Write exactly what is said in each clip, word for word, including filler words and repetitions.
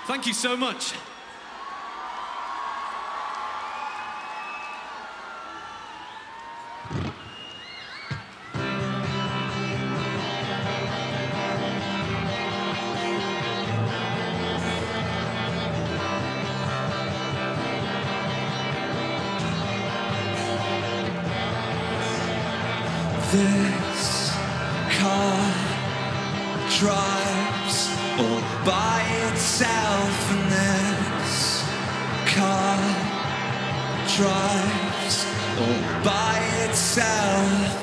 Thank you so much. This car drives all by itself, and this car drives all by itself.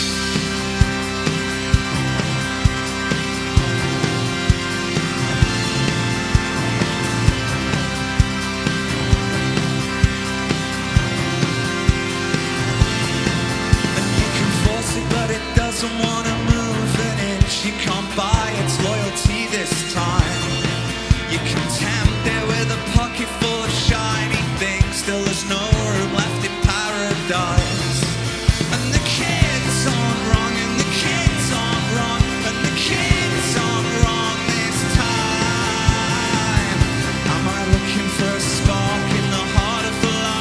Doesn't want to move an inch. You can't buy its loyalty this time. You can tempt it with a pocket full of shiny things. Still there's no room left in paradise. And the kids aren't wrong, and the kids aren't wrong, and the kids aren't wrong this time. Am I looking for a spark in the heart of the light?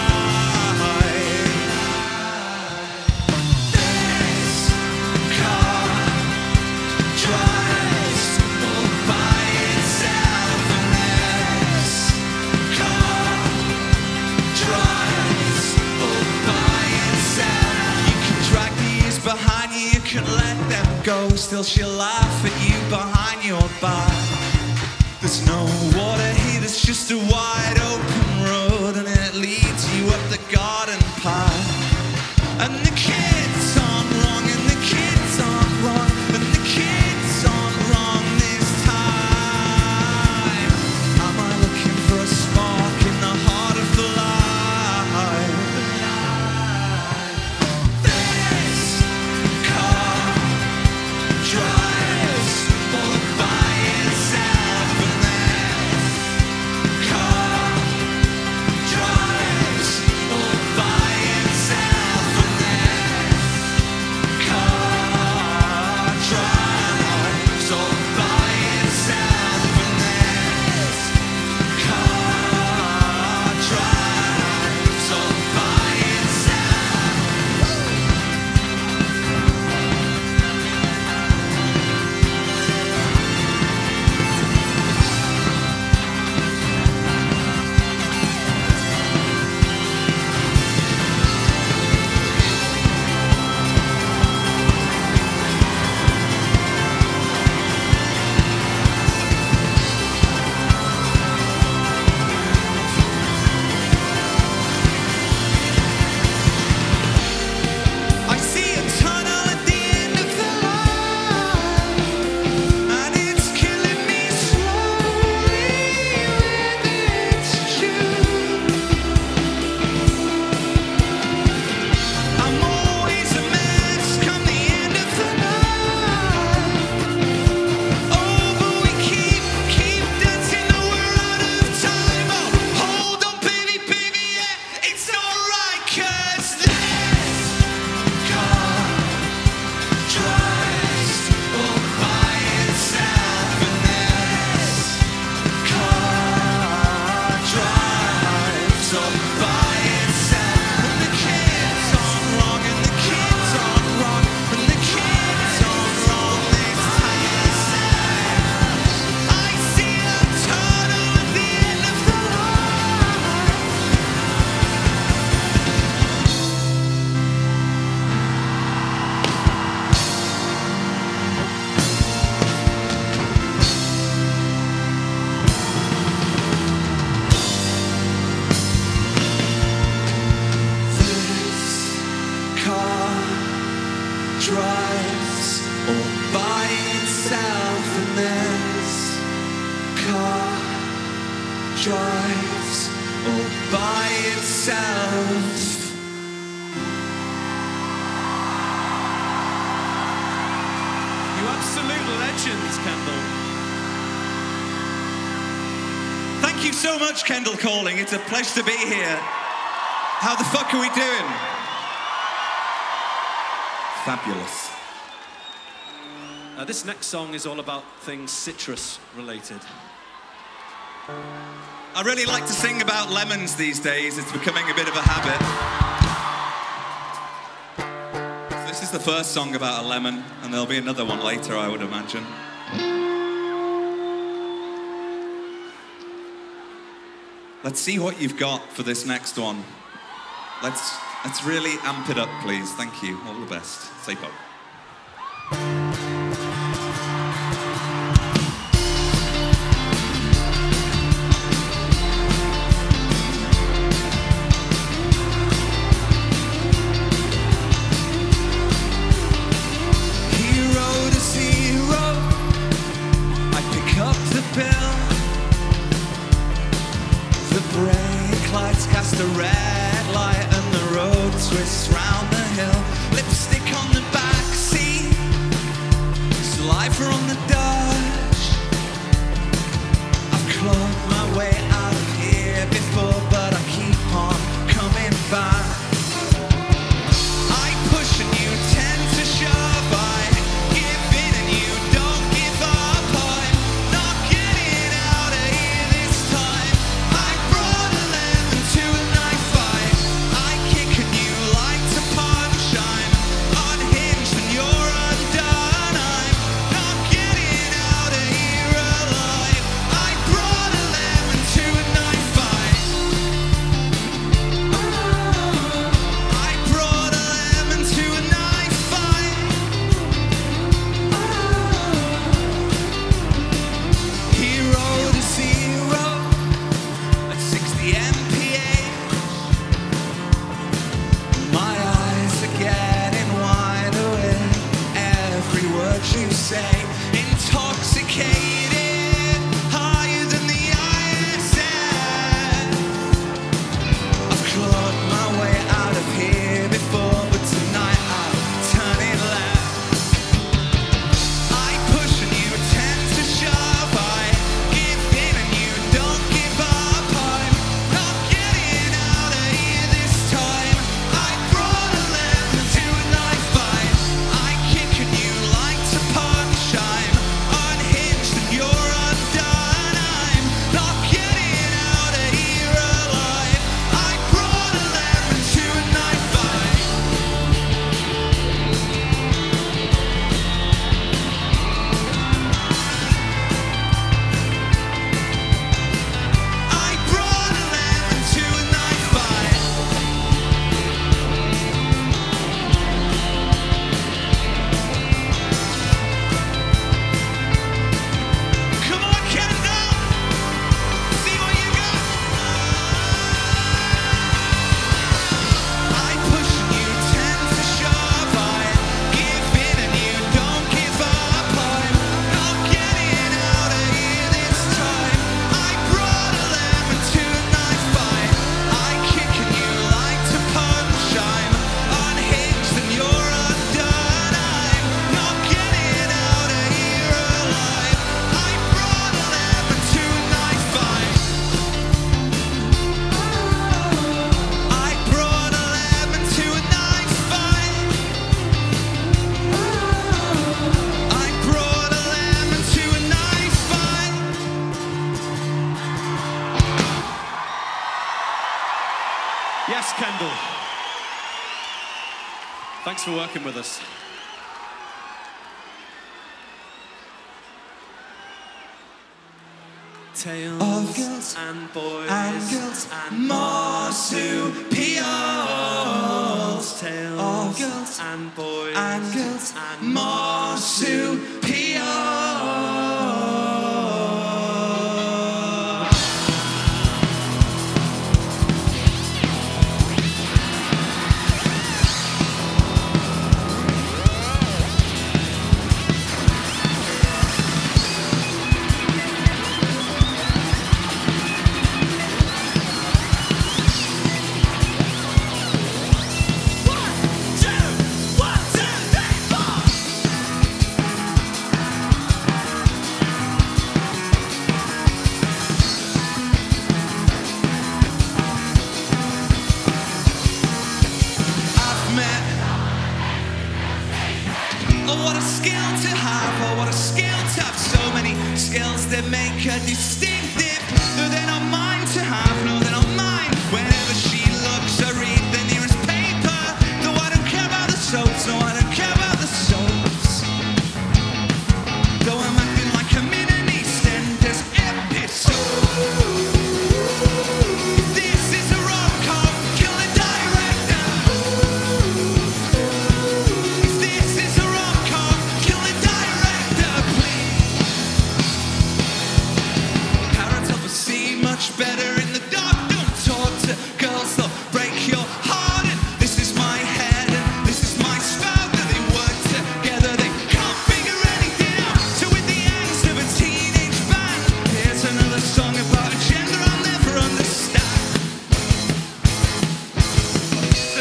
Behind you, you can let them go. Still she'll laugh at you behind your back. There's no water here, there's just a wide open road, and it leads you up the garden path. And the kids aren't wrong, and the kids aren't wrong, and the kids aren't wrong this time. Am I looking for a spark in the heart of the light? Drives all by itself, and this car drives all by itself. You absolute legends, Kendal. Thank you so much, Kendal Calling. It's a pleasure to be here. How the fuck are we doing? Fabulous. Uh, this next song is all about things citrus related. I really like to sing about lemons these days. It's becoming a bit of a habit. So this is the first song about a lemon, and there'll be another one later, I would imagine. Let's see what you've got for this next one. Let's, let's really amp it up, please. Thank you. All the best. Say pop. The red light and the road twists round the hill. Lipstick on the back seat, saliva on the dash. I've clawed my way out of here before, but I keep on coming back. I push and you tend to shove. I give in and you don't give up. I'm not getting out of here this time. I brought a lemon to a knife fight. I kick and you like to punch. I'm unhinged and you're undone. I'm not getting out of here alive. I brought a lemon to a knife fight. I brought a lemon to a knife fight. Hero to zero at sixty M P H. My eyes are getting wide awake. Every word you say, intoxicated, higher than the I S S. I've clawed my way out of here before, but tonight I'm turning left. I push and you tend to shove. I give in and you don't give up. I'm not getting out of here this time. I brought a lemon to a knife fight. I kick and you like to punch. I'm unhinged and you're undone. I'm not getting out of here alive. I brought a lemon to a knife fight. I brought a lemon to a knife fight. Come on, Kendal! See what you got! I push and you tend to shove. I give in and you don't give up. I'm not getting out of here this time. I brought a lemon to a knife fight. I kick and you like to punch. I'm unhinged and you're undone. I'm not getting out of here alive. I brought a lemon to a knife fight. I brought a lemon to a knife fight. I brought a lemon to a knife fight. Yes, Kendal. Thanks for working with us. Tales Of girls and boys and girls and marsupials. Tales Of girls and boys and girls and marsupials. Oh, what a skill to have, oh, what a skill to have. So many skills that make her distinctive.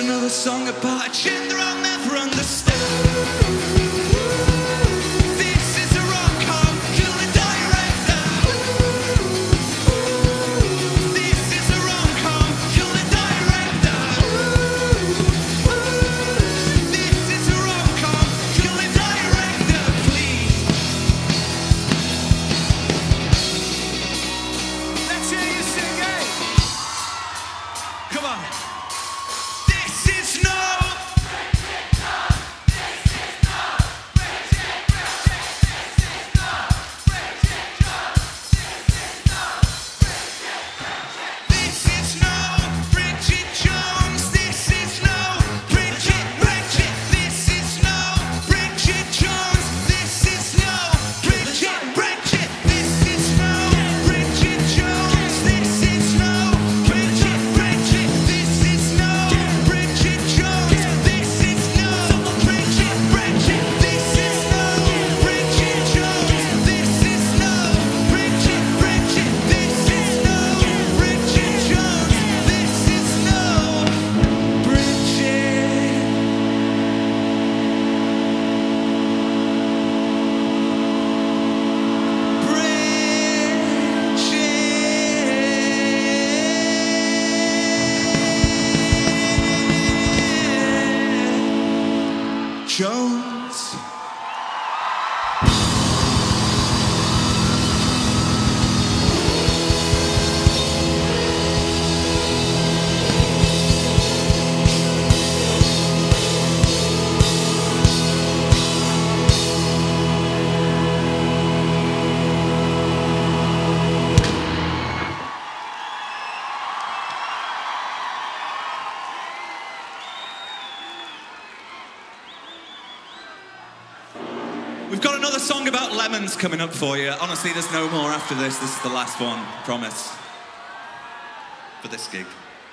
another song about a gender I'll never understand. This is a rom-com, kill the director. This is a rom-com, kill the director. This is a rom-com, kill the director, please. Let's hear you sing it. Come on. This is no. This is no Bridget Jones. This is no Bridget, Bridget. This is no Bridget Jones. This is no Bridget, Bridget. This is no Bridget Jones. This is no Bridget, Bridget. This is no Bridget Jones. This is no Bridget, Bridget. This is no Bridget Jones. This is no Bridget, Bridget. This is no Bridget Jones. This is no Bridget Jones. We've got another song about lemons coming up for you. Honestly, there's no more after this. This is the last one, promise. For this gig.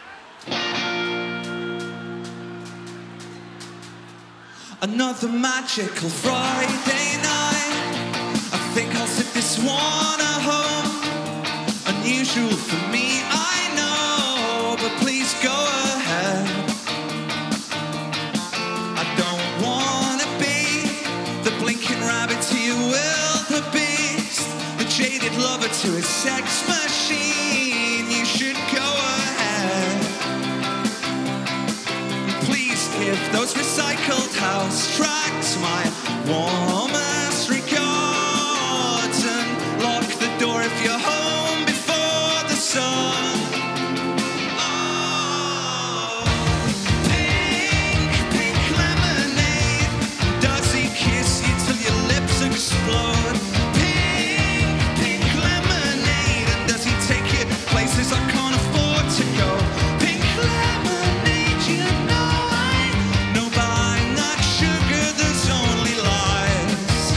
Another magical Friday night. I think I'll sit this one at home. Unusual for me, I know, but please go ahead. I don't wanna be the blinking rabbit to your wildebeest, the jaded lover to his sex machine. You should go ahead. Please give those recycled house tracks my warmest regards and lock the door if you're home before the sun. Oh, pink, pink lemonade. Does he kiss you till your lips explode? Pink, pink lemonade. And does he take you places I can't afford to go? Pink lemonade, you know I know buying that sugar, there's only lies.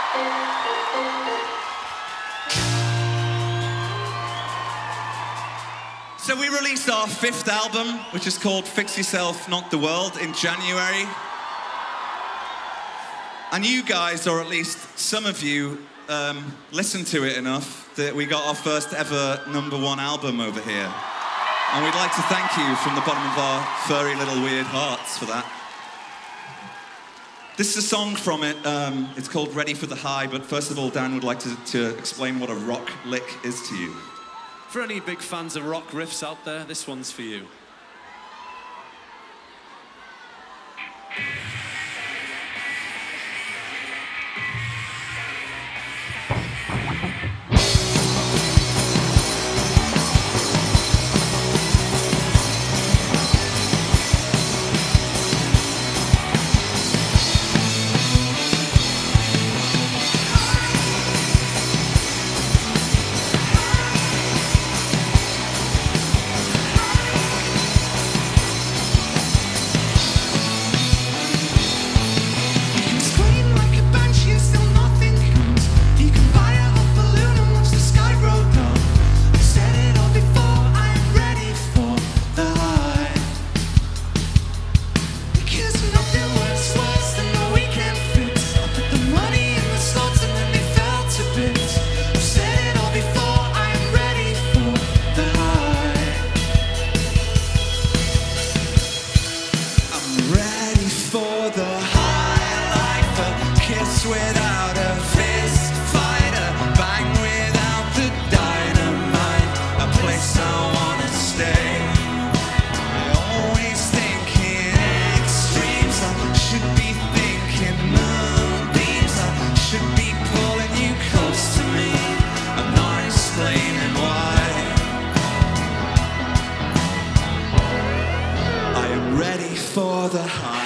So we released our fifth album, which is called Fix Yourself, Not the World, in January. And you guys, or at least some of you, um, listened to it enough that we got our first ever number one album over here. And we'd like to thank you from the bottom of our furry little weird hearts for that. This is a song from it. Um, it's called Ready for the High, but first of all, Dan would like to, to explain what a rock lick is to you. For any big fans of rock riffs out there, this one's for you. Without a fist fight, a bang without the dynamite, a place I wanna stay. I always think in extremes, I should be thinking moonbeams, I should be pulling you close to me. I'm not explaining why. I am ready for the high.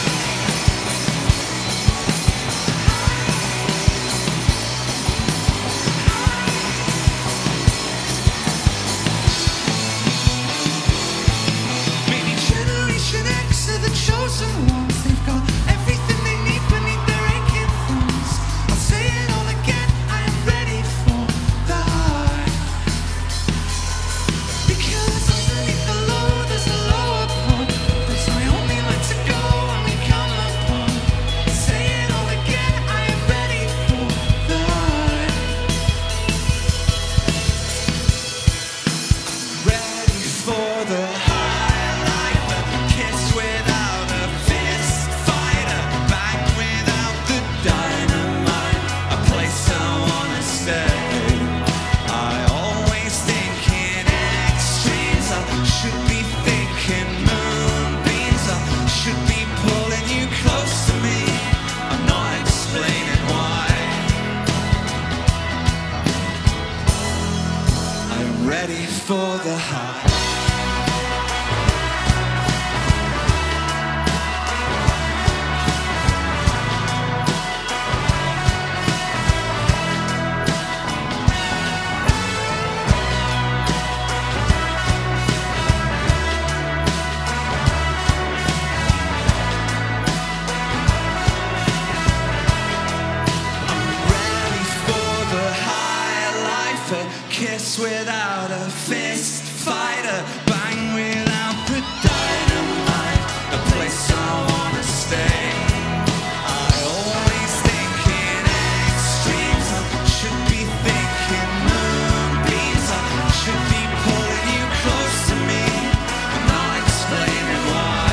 Ready for the high. Kiss without a fist fight, a bang without the dynamite, a place I wanna stay. I always think in extremes, I should be thinking moonbeams, I should be pulling you close to me. I'm not explaining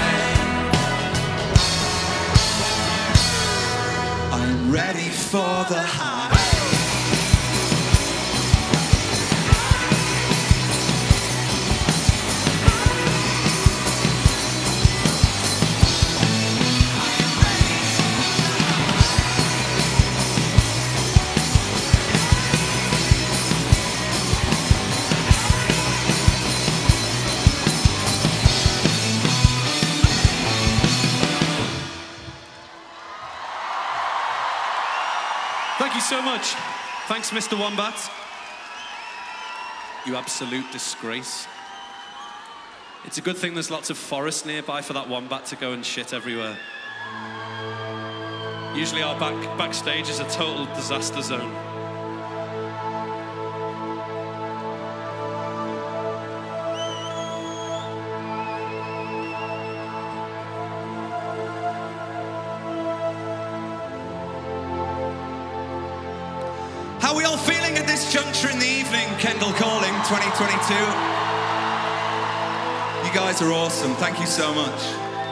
why. I'm ready for the high. Thank you so much. Thanks, Mister Wombats. You absolute disgrace. It's a good thing there's lots of forest nearby for that wombat to go and shit everywhere. Usually our back backstage is a total disaster zone. How are we all feeling at this juncture in the evening? Kendal Calling twenty twenty-two. You guys are awesome. Thank you so much.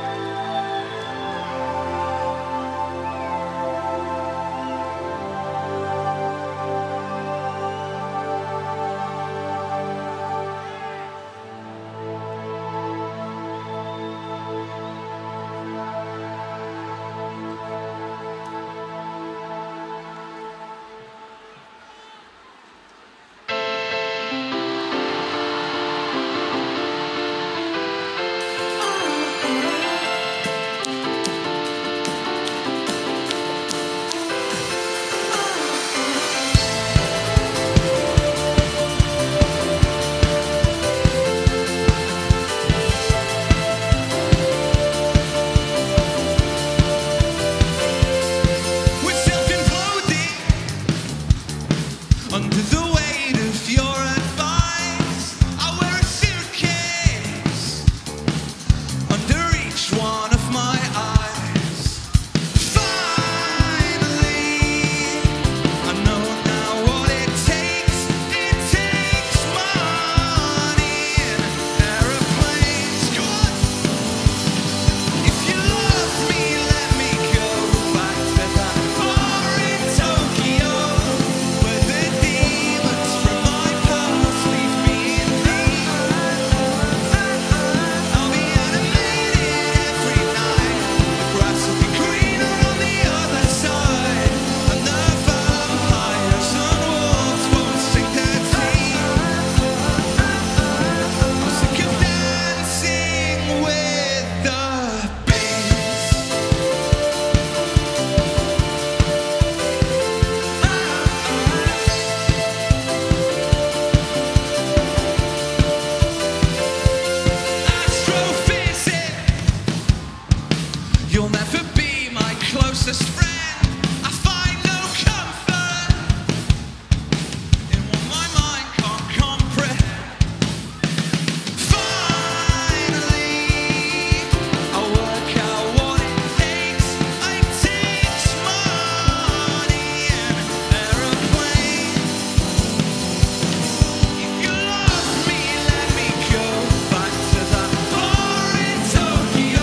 You'll never be my closest friend. I find no comfort in what my mind can't comprehend. Finally, I work out what it takes. It takes money and aeroplanes. If you love me, let me go back to that bar in Tokyo.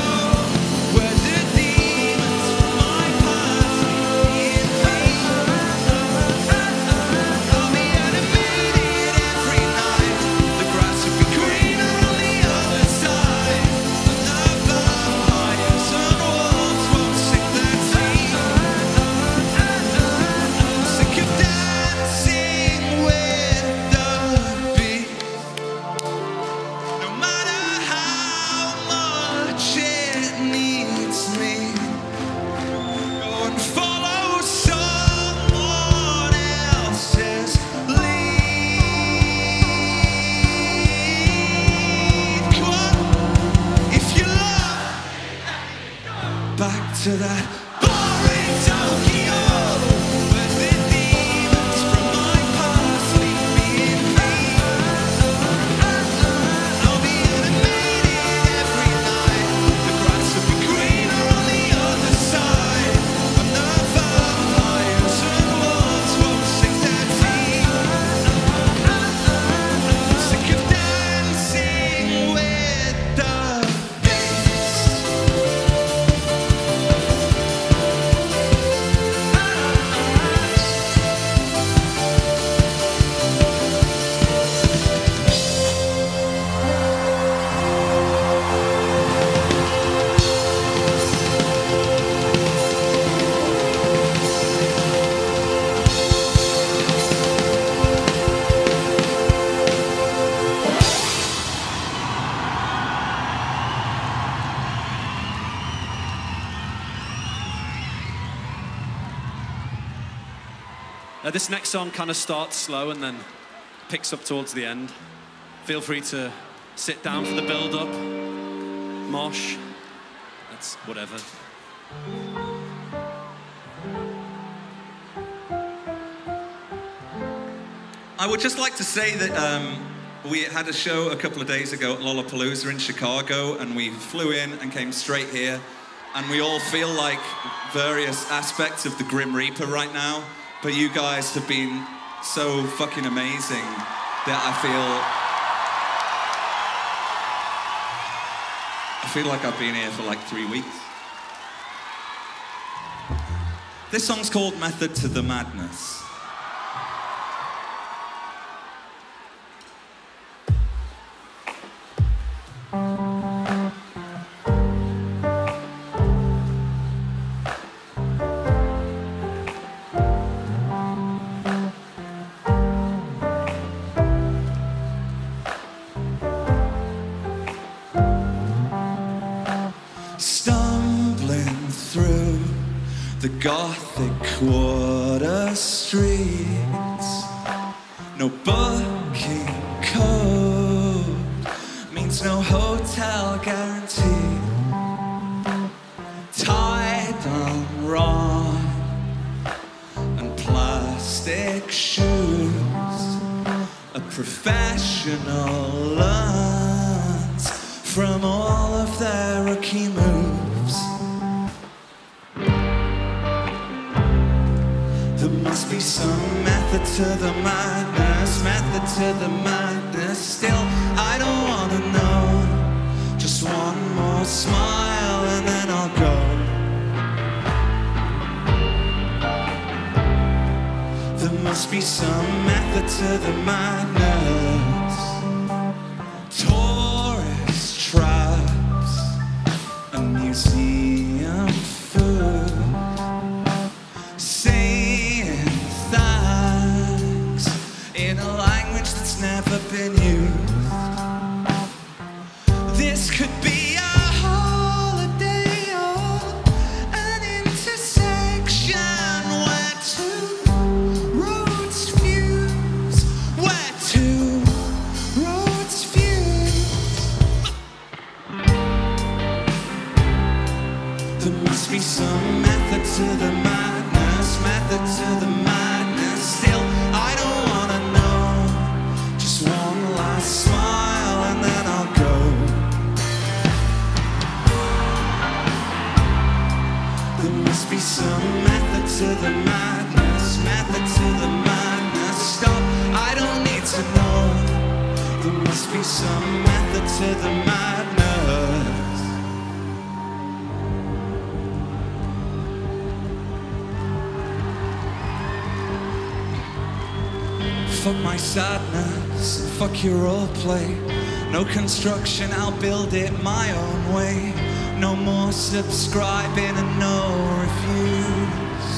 Back to that bar in Tokyo, where the demons from my past leave me in peace. I'll be animated every night. The grass will be greener on the other side, and the vampires and wolves won't sink their teeth. I'm sick of dancing with the Uh, this next song kind of starts slow and then picks up towards the end. Feel free to sit down for the build-up, mosh, that's whatever. I would just like to say that um, we had a show a couple of days ago at Lollapalooza in Chicago, and we flew in and came straight here, and we all feel like various aspects of the Grim Reaper right now, but you guys have been so fucking amazing that I feel... I feel like I've been here for like three weeks. This song's called Method to the Madness. Stumbling through the Gothic quarter streets, no booking code means no hotel guarantee. Tied on wrong and plastic shoes, a professional learns from all of their rookie moves. There must be some method to the madness, method to the madness. Still, I don't wanna know. Just one more smile and then I'll go. There must be some method to the madness. Tourist traps and museum food, saying thanks in a language that's never been used. This could be a holiday or an intersection where two roads fuse, where two roads fuse. There must be some method to the madness, method to the madness. Still, I don't wanna know. Just one last smile and then I'll go. There must be some method to the madness, method to the madness. Stop, I don't need to know. There must be some method to the madness. Fuck my sadness, fuck your role play. No construction, I'll build it my own way. No more subscribing and no reviews.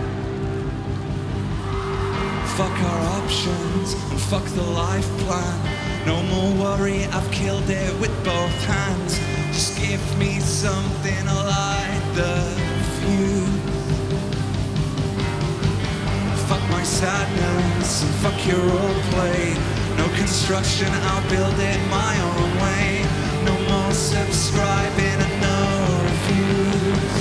Fuck our options and fuck the life plan. No more worry, I've killed it with both hands. Just give me something to light the fuse. Fuck my sadness and fuck your role play. No construction, I'll build it my own way. No more subscribing and no reviews.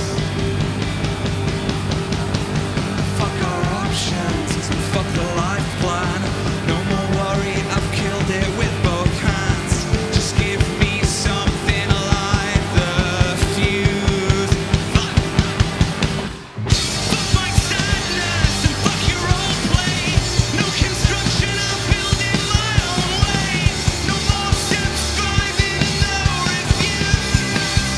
Fuck our options and fuck the life plan. No more worry, I've killed it with both hands. Just give me something to light the fuse. Fuck, fuck my sadness and fuck your role play. No construction, I'll build it my own way. No more subscribing and no reviews.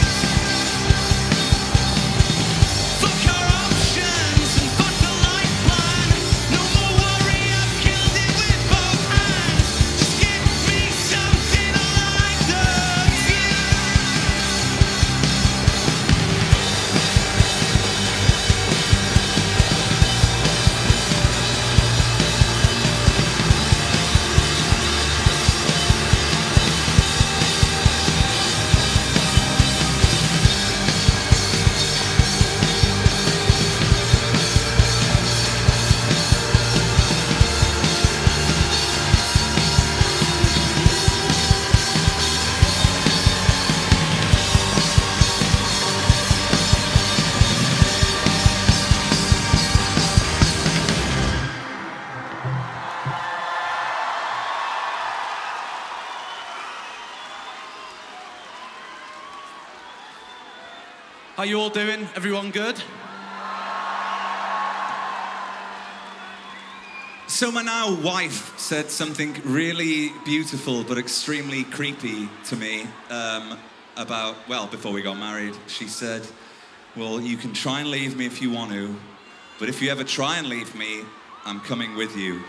How you all doing? Everyone good? So my now wife said something really beautiful but extremely creepy to me um, about, well, before we got married. She said, well, you can try and leave me if you want to, but if you ever try and leave me, I'm coming with you.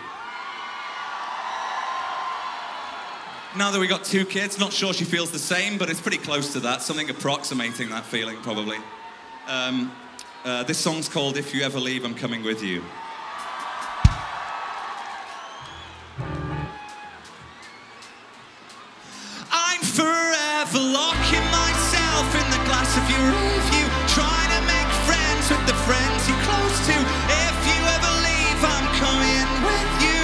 Now that we got two kids, not sure she feels the same, but it's pretty close to that, something approximating that feeling, probably. Um, uh, this song's called If You Ever Leave, I'm Coming With You. I'm forever locking myself in the glass of your review, trying to make friends with the friends you're close to. If you ever leave, I'm coming with you.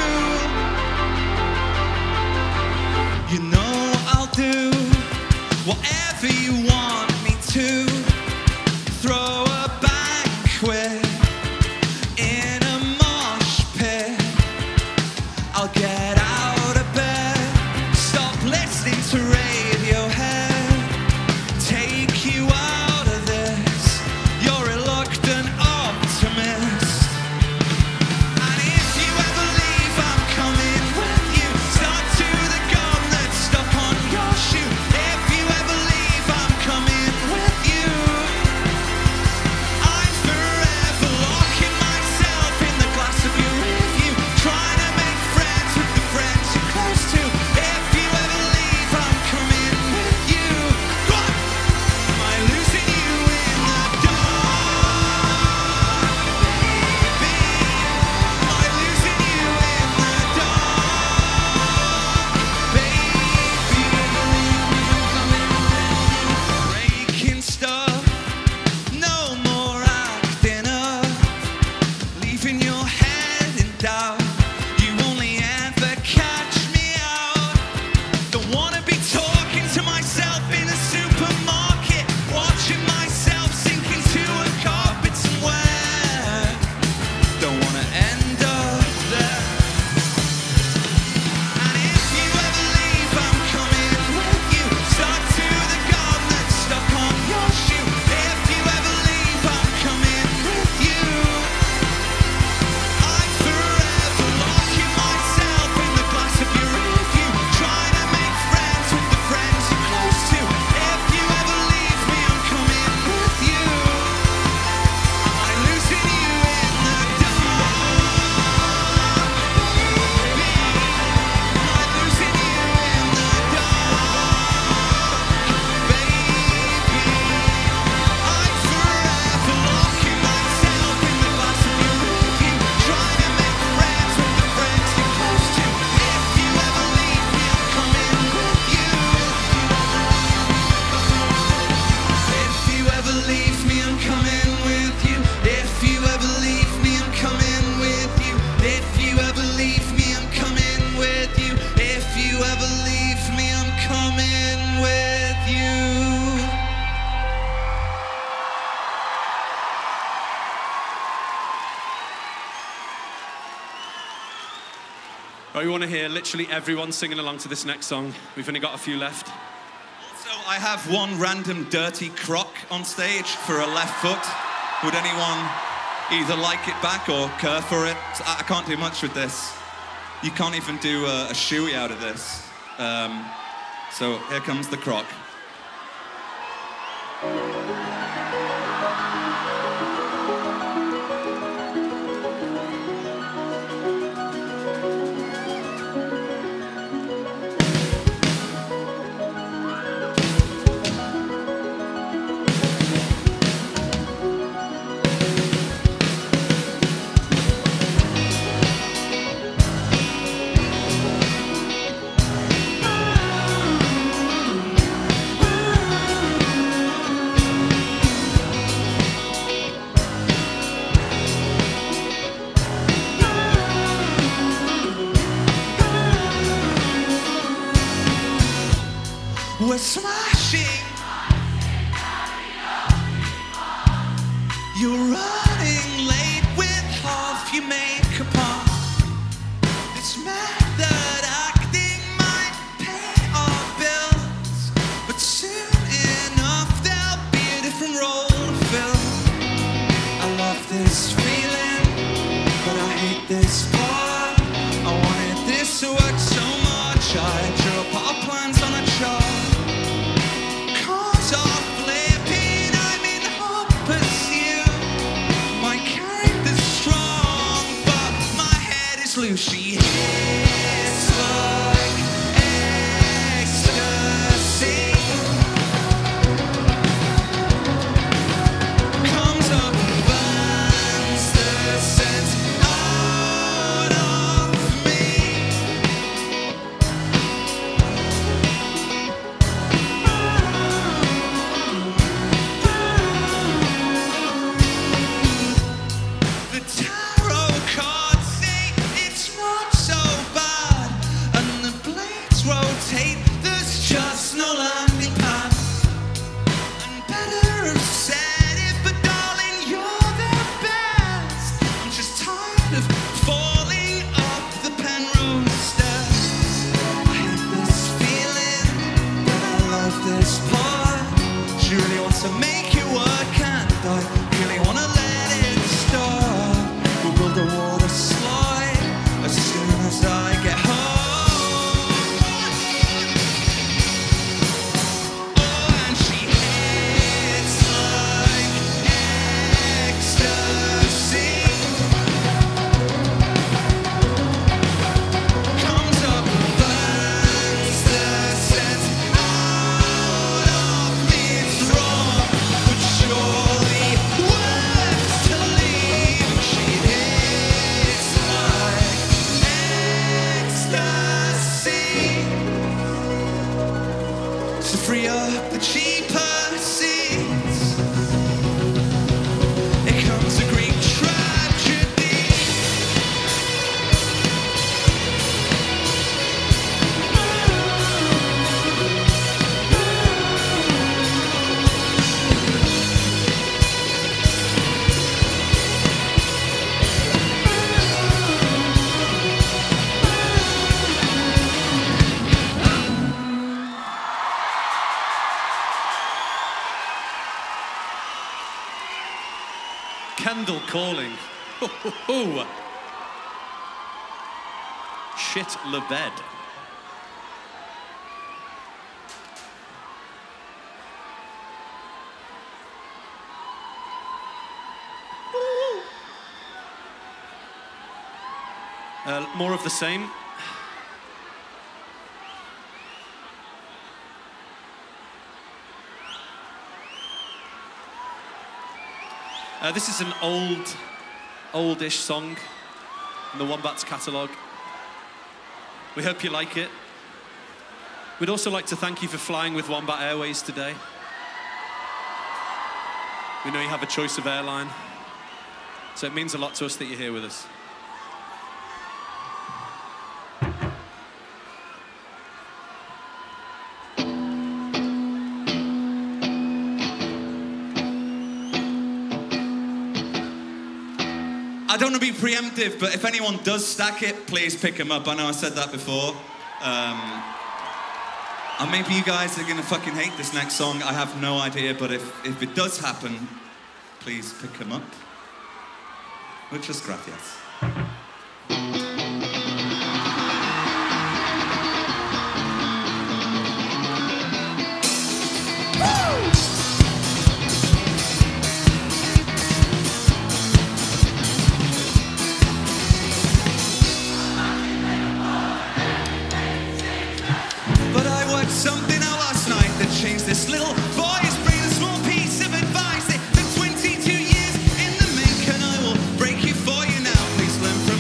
You know I'll do whatever you want me to. Throw a banquet in a mosh pit. I'll get out of bed, stop listening to Radiohead, take you out of this, you're a reluctant optimist. And if you ever leave, I'm coming with you. Stuck to the gum that's stuck on your shoe. If you ever leave, I'm coming with you. I'm forever locking myself in the glass of your review, trying to make friends with the friends you're close to. If you ever leave, I'm coming with you. Go on. Am I losing you in the dark, baby? Am I losing you in the dark, baby? Breaking stuff, no more acting up, leaving your head in doubt. You only ever catch me out. Don't wanna be talking to myself in a supermarket, watching myself sink into a carpet somewhere. Don't wanna end up there. And if you ever leave, I'm coming with you. Stuck to the gum that's stuck on your shoe. If you ever leave, I'm coming with you. I'm forever locking myself in the glass of your review, trying to make friends with the friends you're close to. If you ever leave me, I'm coming with you. Am I losing you in the dark, baby? Am I losing you in the dark, baby? I'm forever locking myself in the glass of your review, trying to make friends with the friends you're close to. If you ever leave me, I'm coming with you. If you ever leave me, I'm coming with you. If you ever leave me, I'm coming with you. If you ever leave me, I'm coming with you. If you ever leave me, I'm coming with you. Right, we want to hear literally everyone singing along to this next song. We've only got a few left. So I have one random dirty croc on stage for a left foot. Would anyone either like it back or care for it? I I can't do much with this. You can't even do a, a shoey out of this. Um, so here comes the croc. We're smashing. You're running late with half your makeup on. This method acting might pay our bills, but soon enough there'll be a different role. hate this part. I wanted this to work so much. I drew up our plans on a chart. Cars are flipping, I'm in hot pursuit. My character's strong, but my head is loose. She hits like ecstasy. Comes up and burns the sense out of me. The tarot cards say it's not so bad, and the blades rotate, there's just no landing pad. And better have said it, but darling, you're the best. I'm just tired of falling up the Penrose stairs. I hate this feeling, but I love this part. She really wants to make it work, and I really want to let it start. We'll build a water slide as soon as I get home. Oh, and she hits like ecstasy. Comes up and burns the sense out of me. It's wrong, but surely worth to leave. She hits like ecstasy. To free up the cheaper seats, it comes a Greek tragedy. Kendal Calling. Ho, ho, ho. Shit le bed. Uh, more of the same. Uh, this is an old, oldish song in the Wombats catalogue. We hope you like it. We'd also like to thank you for flying with Wombat Airways today. We know you have a choice of airline, so it means a lot to us that you're here with us. I don't want to be preemptive, but if anyone does stack it, please pick them up. I know I said that before. Um, and maybe you guys are going to fucking hate this next song. I have no idea, but if, if it does happen, please pick them up. Muchas gracias. Something out last night that changed this little boy's brain. A small piece of advice that for twenty-two years in the making. I will break it for you now. Please learn from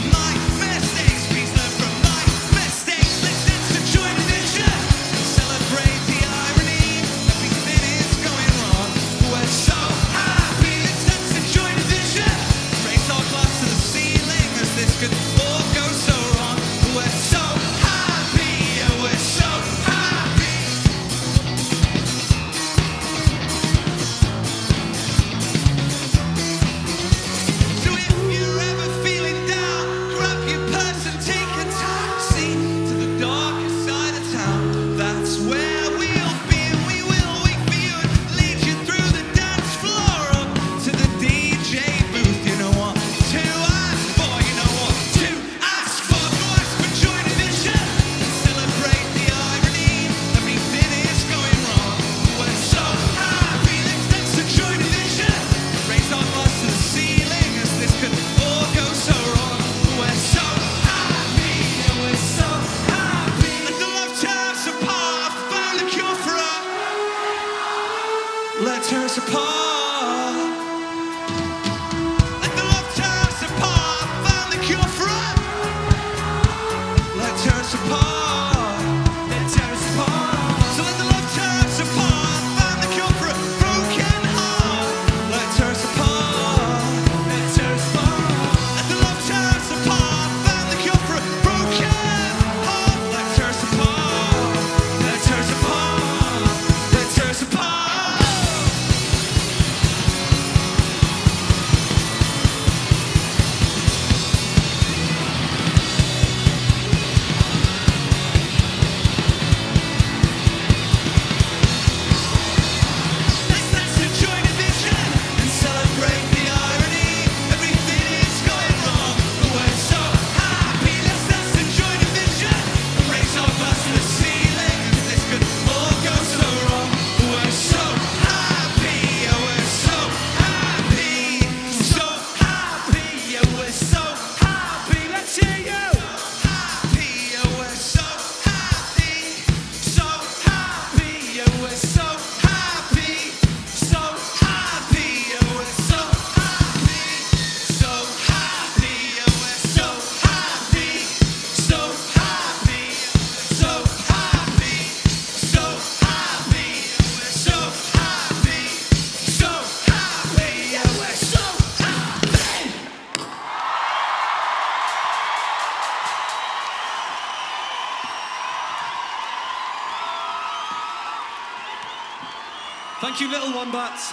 Thank you, little wombats.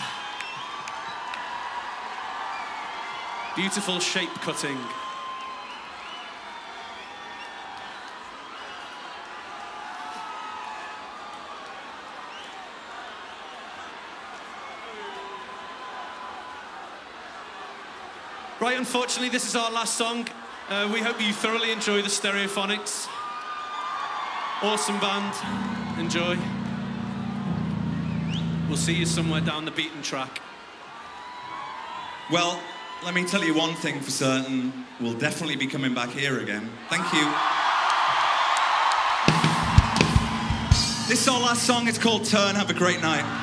Beautiful shape cutting. Right, unfortunately, this is our last song. Uh, we hope you thoroughly enjoy the Stereophonics. Awesome band. Enjoy. We'll see you somewhere down the beaten track. Well, let me tell you one thing for certain. We'll definitely be coming back here again. Thank you. This is our last song. It's called Turn. Have a great night.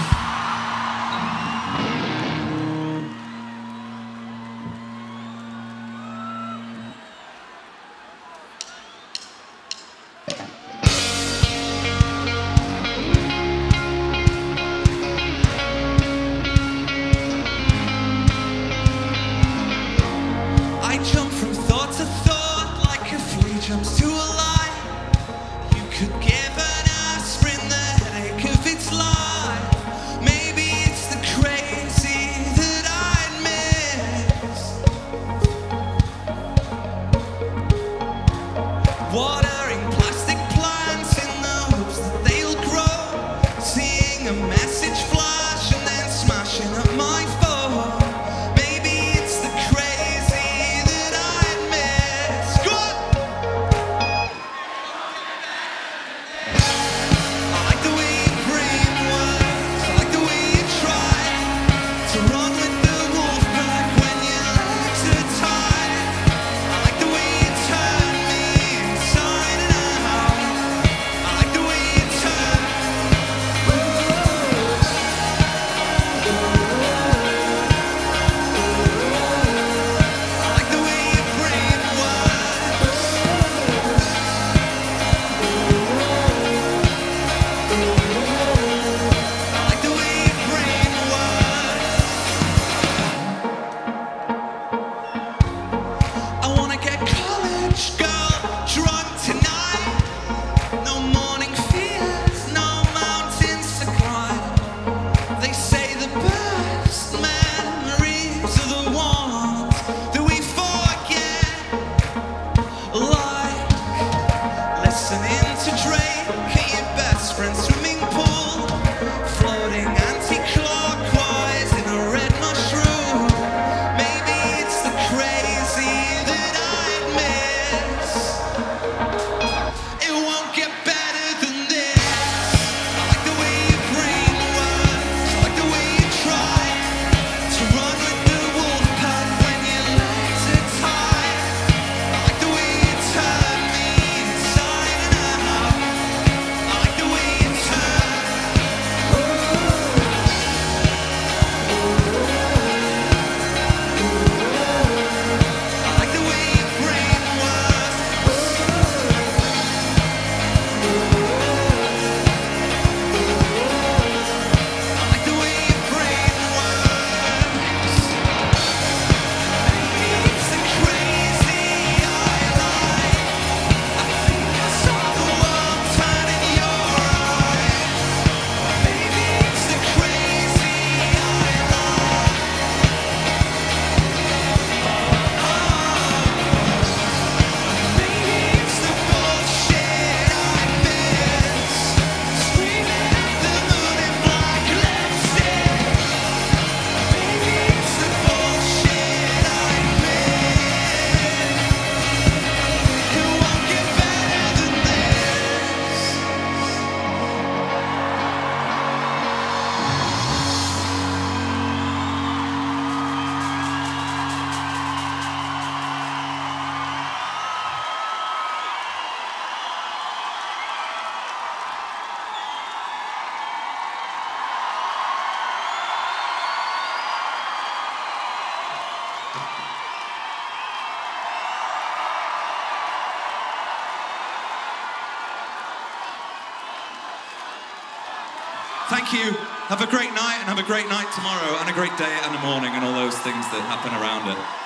Jumps to a line. You could give an aspirin the headache of its life. Maybe it's the crazy that I'd miss. Watering plastic plants in the hopes that they'll grow. Seeing a message flash and then smashing up my phone. Maybe it's the crazy that I'd miss. Go on! Thank you. Have a great night, and have a great night tomorrow, and a great day and a morning, and all those things that happen around it.